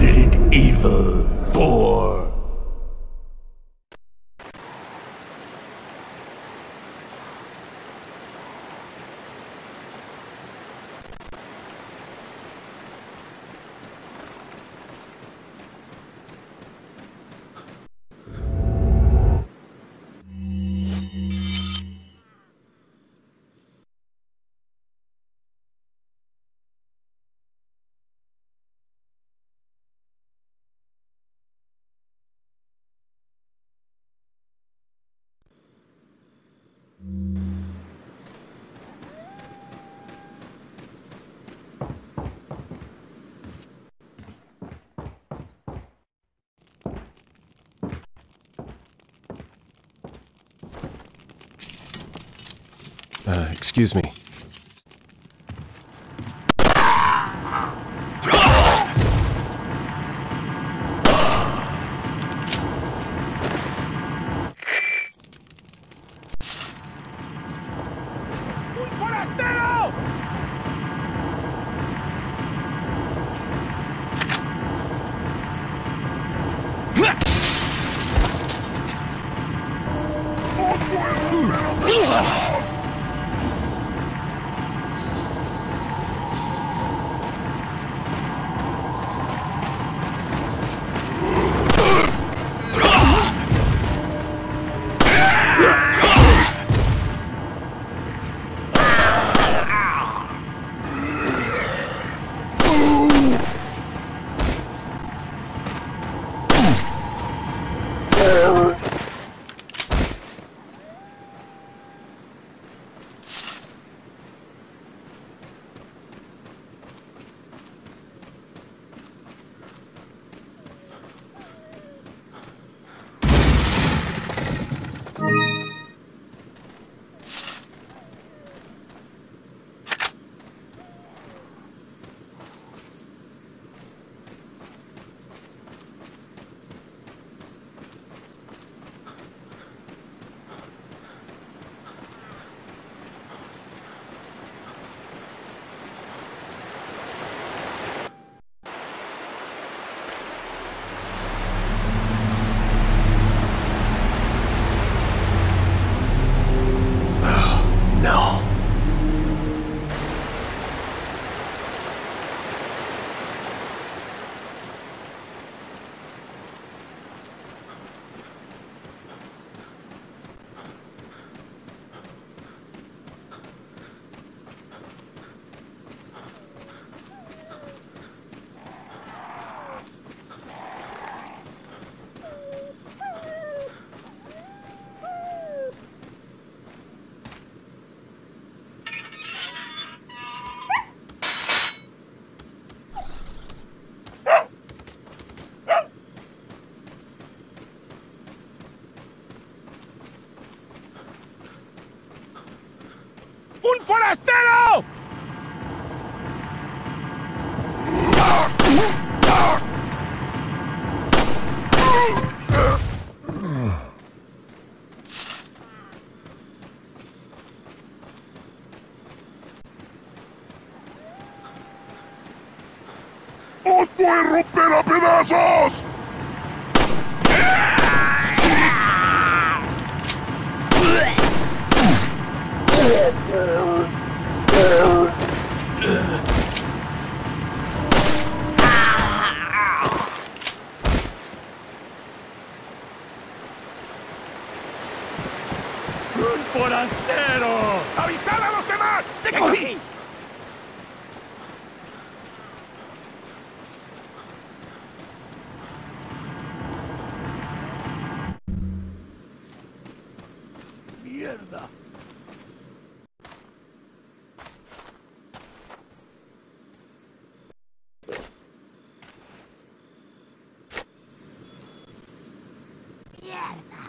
Resident Evil 4. Excuse me. ¡Un forastero! ¡Os voy a romper a pedazos! ¡Un forastero! ¡Avisad a los demás! ¡Te cogí! ¡Mierda! ¡Mierda!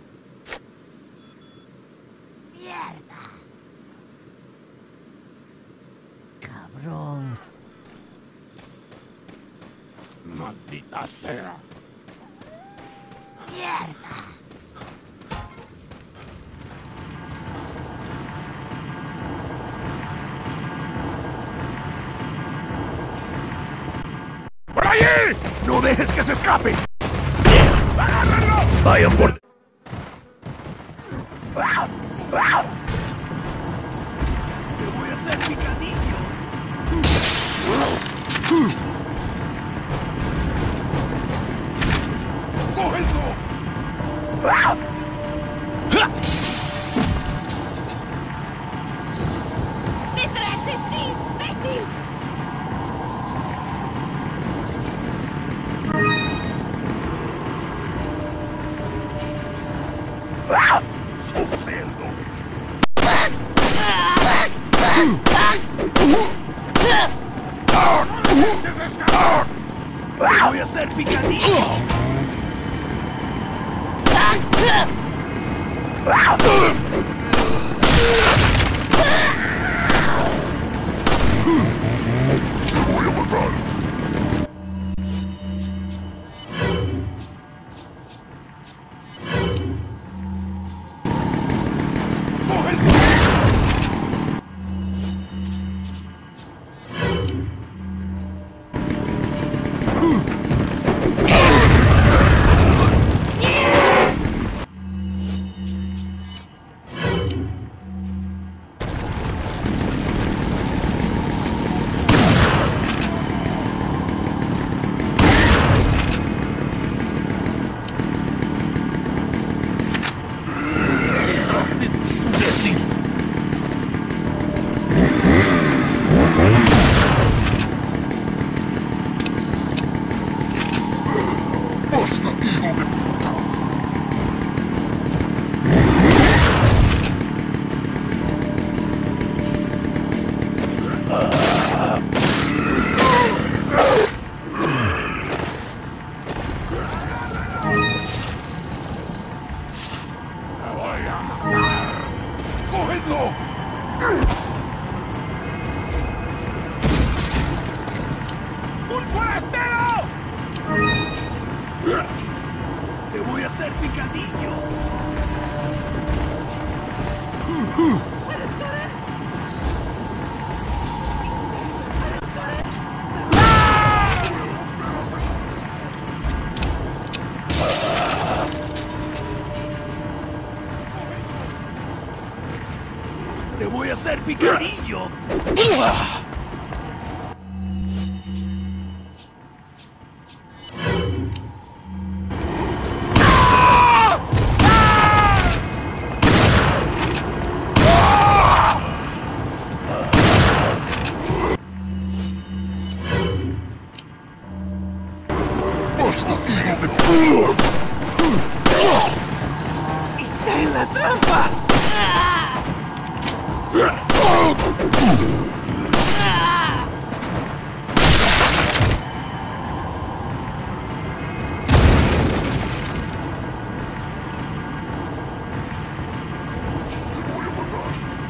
¡Mierda! ¡Cabrón! ¡Maldita sea! ¡Mierda! ¡Por allí! ¡No dejes que se escape! Damn! ¡Agárrenlo! Vayan por... ¡Te voy a hacer picadillo! ¡Cógenlo! ¡Detrás de ti, imbécil! ¡Sos cerdo! ¡Te voy a hacer picadillo! ¡Te voy a matar! ¡Cógenlo! ¡Imbécil! ¡Basta, hijo de puta! ¡Cógenlo! ¡Un forastero! ¡Te voy a hacer picadillo! ¡Te voy a hacer picadillo! ¡Basta, hijo de puta! ¡Está en la trampa! ¡Te voy a matar!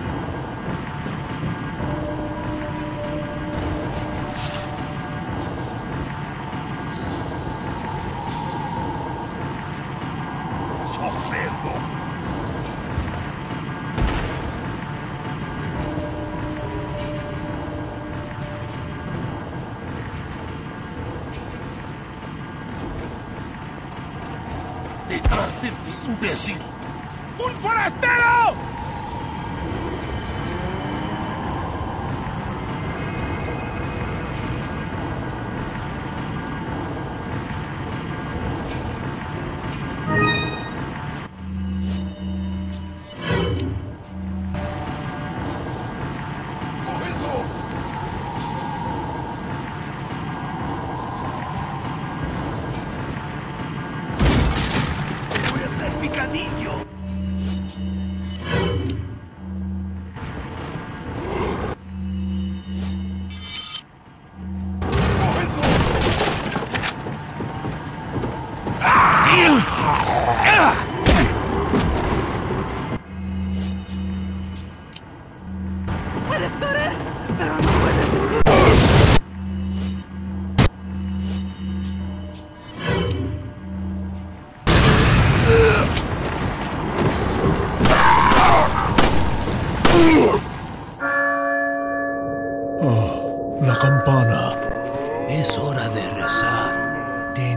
¡Sos cerdo! ¡Detrás de ti, imbécil! ¡Un forastero! ¡Cógenlo! ¡Te voy a hacer picadillo! ¡Puedes correr! ¡Pero no puedes escapar! La campana. Es hora de rezar. Ten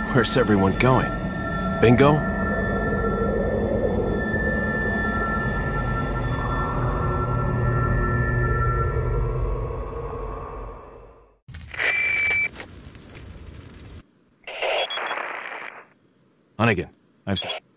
Where's everyone going? Bingo? Hunnigan, I've...